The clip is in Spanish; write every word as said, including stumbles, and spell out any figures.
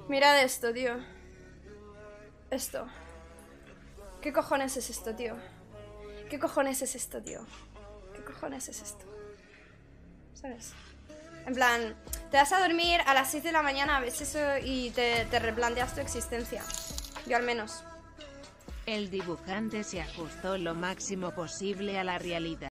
Mirad esto, tío. Esto. ¿Qué cojones es esto, tío? ¿Qué cojones es esto, tío? ¿Qué cojones es esto? ¿Sabes? En plan, te vas a dormir a las seis de la mañana, ves eso y te, te replanteas tu existencia. Yo al menos. El dibujante se ajustó lo máximo posible a la realidad.